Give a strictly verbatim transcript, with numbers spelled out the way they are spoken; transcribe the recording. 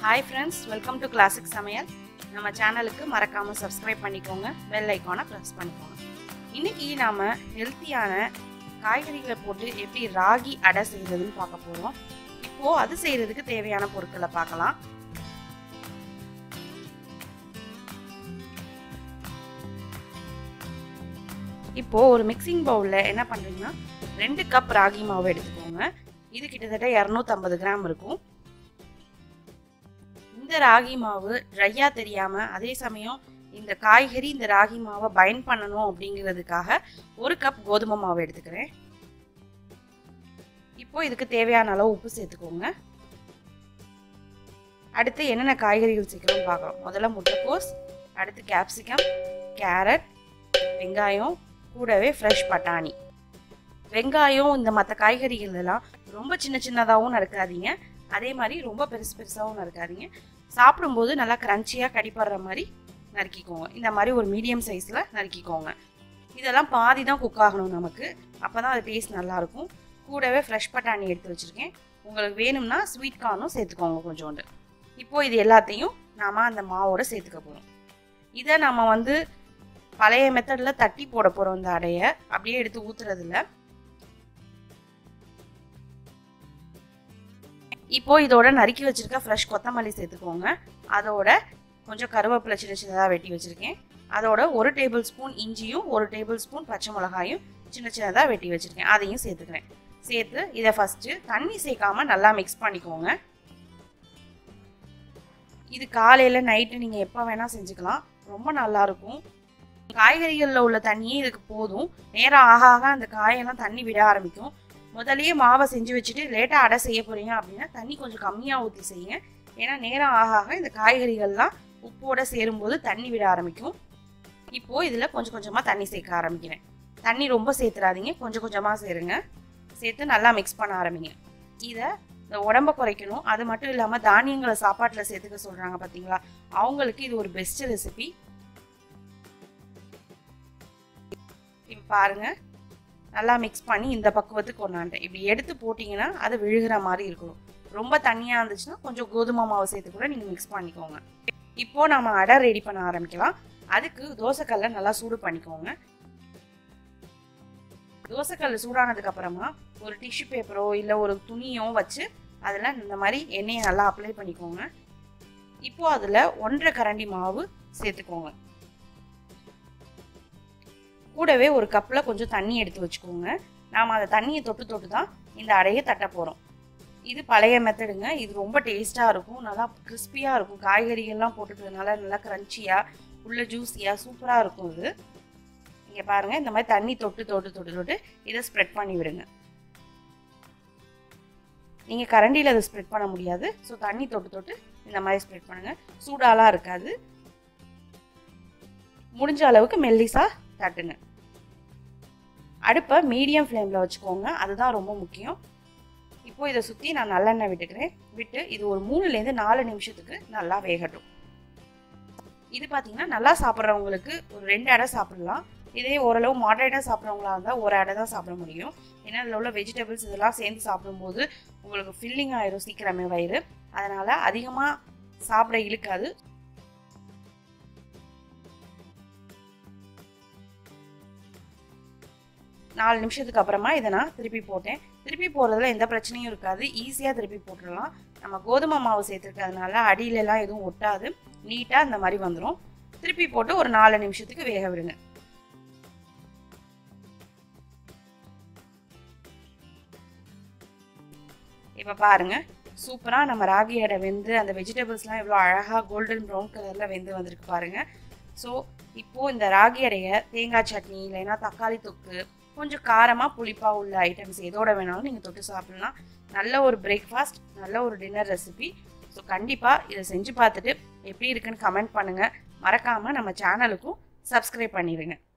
Hi friends, welcome to Classic Samayal. நம்ம சேனலுக்கு மறக்காம சப்ஸ்கிரைப் பண்ணிக்கோங்க, பெல் ஐகானை பிரஸ் பண்ணிக்கோங்க. இன்னைக்கு நாம ஹெல்த்தியான காய்கறிகளை போட்டு எப்படி ராகி அடை செய்யறதுன்னு பார்க்க போறோம். இப்போ அது செய்யறதுக்கு தேவையான பொருட்களை பார்க்கலாம். இப்போ ஒரு மிக்சிங் பவுல்ல என்ன பண்றீங்கன்னா ரெண்டு கப் ராகி மாவு எடுத்துக்கோங்க. இது கிட்டத்தட்ட இருநூத்தி ஐம்பது கிராம் இருக்கும். இந்த ராகி மாவு ட்ரையா தெரியாம அதே சமயம் இந்த காய்கறி இந்த ராகி மாவை பைண்ட் பண்ணணும் அப்படிங்கிறதுக்காக ஒரு கப் கோதுமை மாவு எடுத்துக்கிறேன். இப்போ இதுக்கு தேவையான அளவு உப்பு சேர்த்துக்கோங்க. அடுத்து என்னென்ன காய்கறிகள் சேர்க்கிறோம்னு பார்க்கலாம். முதல்ல முட்டைக்கோஸ், அடுத்து கேப்சிகம், கேரட், வெங்காயம், கூடவே ஃப்ரெஷ் பட்டாணி. வெங்காயம் இந்த மற்ற காய்கறிகள் எல்லாம் ரொம்ப சின்ன சின்னதாகவும் நறுக்காதீங்க, அதே மாதிரி ரொம்ப பெருசு பெருசாகவும் நறுக்காதீங்க. சாப்பிடும்போது நல்லா கிரன்ச்சியாக கடிப்படுற மாதிரி நறுக்கிக்கோங்க. இந்த மாதிரி ஒரு மீடியம் சைஸில் நறுக்கிக்கோங்க. இதெல்லாம் பாதி தான் குக் ஆகணும் நமக்கு, அப்போ தான் அது டேஸ்ட் நல்லாயிருக்கும். கூடவே ஃப்ரெஷ் பட்டாணி எடுத்து வச்சுருக்கேன். உங்களுக்கு வேணும்னா ஸ்வீட் கார்னும் சேர்த்துக்கோங்க கொஞ்சோண்டு. இப்போது இது எல்லாத்தையும் நாம் அந்த மாவோடு சேர்த்துக்க போகிறோம். இதை நம்ம வந்து பழைய மெத்தடில் தட்டி போட போகிறோம். இந்த அடையை அப்படியே எடுத்து ஊற்றுறதில்ல. இப்போ இதோட நறுக்கி வச்சிருக்க ஃப்ரெஷ் கொத்தமல்லி சேர்த்துக்கோங்க. அதோட கொஞ்சம் கருவேப்பிலை சின்ன சின்னதாக வெட்டி வச்சுருக்கேன். அதோட ஒரு டேபிள் ஸ்பூன் இஞ்சியும் ஒரு டேபிள் ஸ்பூன் பச்சை மிளகாயும் சின்ன சின்னதாக வெட்டி வச்சுருக்கேன். அதையும் சேர்த்துக்கிறேன். சேர்த்து இதை ஃபஸ்ட்டு தண்ணி சேர்க்காம நல்லா மிக்ஸ் பண்ணிக்கோங்க. இது காலையில் நைட்டு நீங்கள் எப்போ வேணால் செஞ்சுக்கலாம், ரொம்ப நல்லாயிருக்கும். காய்கறிகளில் உள்ள தண்ணியே இதுக்கு போதும். நேரம் ஆக ஆக அந்த காயெல்லாம் தண்ணி விட ஆரம்பிக்கும். முதலையே மாவை செஞ்சு வச்சுட்டு லேட்டாக அடை செய்ய போகிறீங்க அப்படின்னா தண்ணி கொஞ்சம் கம்மியாக ஊற்றி செய்யுங்க. ஏன்னா நேரம் ஆக ஆக இந்த காய்கறிகள்லாம் உப்போடு சேரும்போது தண்ணி விட ஆரம்பிக்கும். இப்போது இதில் கொஞ்சம் கொஞ்சமாக தண்ணி சேர்க்க ஆரம்பிக்கிறேன். தண்ணி ரொம்ப சேர்த்துறாதீங்க, கொஞ்சம் கொஞ்சமாக சேருங்க. சேர்த்து நல்லா மிக்ஸ் பண்ண ஆரம்பிங்க. இதை இந்த உடம்பை குறைக்கணும், அது மட்டும் இல்லாமல் தானியங்களை சாப்பாட்டில் சேர்த்துக்க சொல்கிறாங்க பார்த்தீங்களா, அவங்களுக்கு இது ஒரு பெஸ்ட் ரெசிபி. இப்போ பாருங்கள், நல்லா மிக்ஸ் பண்ணி இந்த பக்குவத்துக்கு கொண்டாண்டேன். இப்படி எடுத்து போட்டிங்கன்னா அது விழுகிற மாதிரி இருக்கணும். ரொம்ப தண்ணியாக இருந்துச்சுன்னா கொஞ்சம் கோதுமை மாவு சேர்த்து கூட நீங்கள் மிக்ஸ் பண்ணிக்கோங்க. இப்போது நம்ம அடை ரெடி பண்ண ஆரம்பிக்கலாம். அதுக்கு தோசைக்கல்லை நல்லா சூடு பண்ணிக்கோங்க. தோசைக்கல் சூடானதுக்கப்புறமா ஒரு டிஷ்யூ பேப்பரோ இல்லை ஒரு துணியோ வச்சு அதில் இந்த மாதிரி எண்ணெயை நல்லா அப்ளை பண்ணிக்கோங்க. இப்போது அதில் ஒன்றரை கரண்டி மாவு சேர்த்துக்கோங்க. கூடவே ஒரு கப்பில் கொஞ்சம் தண்ணி எடுத்து வச்சுக்கோங்க. நாம் அந்த தண்ணியை தொட்டு தொட்டு தான் இந்த அடையை தட்ட போகிறோம். இது பழைய மெத்தடுங்க. இது ரொம்ப டேஸ்ட்டாக இருக்கும், நல்லா கிறிஸ்பியாக இருக்கும். காய்கறிகள்லாம் போட்டுக்கிறதுனால நல்லா க்ரன்ச்சியாக உள்ள ஜூஸியாக சூப்பராக இருக்கும். இது இங்கே பாருங்கள், இந்த மாதிரி தண்ணி தொட்டு தொட்டு தொட்டு தொட்டு இதை ஸ்ப்ரெட் பண்ணி விடுங்க. நீங்கள் கரண்டியில் அதை ஸ்ப்ரெட் பண்ண முடியாது, ஸோ தண்ணி தொட்டு தொட்டு இந்த மாதிரி ஸ்ப்ரெட் பண்ணுங்கள். சூடாலாம் இருக்காது. முடிஞ்ச அளவுக்கு மெல்லிஸாக தட்டுங்க. அடுப்பை மீடியம் ஃப்ளேமில் வச்சுக்கோங்க, அதுதான் ரொம்ப முக்கியம். இப்போ இதை சுற்றி நான் நல்லெண்ணெய் விட்டுக்கிறேன். விட்டு இது ஒரு மூணுலேருந்து நாலு நிமிஷத்துக்கு நல்லா வேகட்டும். இது பார்த்தீங்கன்னா நல்லா சாப்பிட்றவங்களுக்கு ஒரு ரெண்டு அடை சாப்பிடலாம். இதே ஓரளவு மாடரேட்டாக சாப்பிட்றவங்களா இருந்தால் ஒரு அடை தான் சாப்பிட முடியும். ஏன்னா அதில் உள்ள வெஜிடபிள்ஸ் இதெல்லாம் சேர்ந்து சாப்பிடும்போது உங்களுக்கு ஃபில்லிங் ஆயிரும் சீக்கிரமே வயிறு. அதனால் அதிகமாக சாப்பிட இழுக்காது. நாலு நிமிஷத்துக்கு அப்புறமா இதை நான் திருப்பி போட்டேன். திருப்பி போடுறதுல எந்த பிரச்சனையும் இருக்காது, ஈஸியாக திருப்பி போட்டுடலாம். நம்ம கோதுமை மாவு சேர்த்துருக்கிறதுனால அடியிலலாம் எதுவும் ஒட்டாது, நீட்டாக இந்த மாதிரி வந்துடும். திருப்பி போட்டு ஒரு நாலு நிமிஷத்துக்கு வேக விடுங்க. இப்போ பாருங்கள், சூப்பராக நம்ம ராகி அடை வெந்து அந்த வெஜிடபிள்ஸ்லாம் எவ்வளோ அழகாக கோல்டன் ப்ரௌன் கலரில் வெந்து வந்திருக்கு பாருங்கள். ஸோ இப்போது இந்த ராகி அடையை தேங்காய் சட்னி இல்லைன்னா தக்காளி தொக்கு கொஞ்சம் காரமாக புளிப்பாக உள்ள ஐட்டம்ஸ் எதோட வேணாலும் நீங்கள் தொட்டு சாப்பிட்லாம். நல்ல ஒரு பிரேக்ஃபாஸ்ட், நல்ல ஒரு டின்னர் ரெசிபி. ஸோ கண்டிப்பாக இதை செஞ்சு பார்த்துட்டு எப்படி இருக்குன்னு கமெண்ட் பண்ணுங்கள். மறக்காமல் நம்ம சேனலுக்கும் சப்ஸ்கிரைப் பண்ணிடுங்க.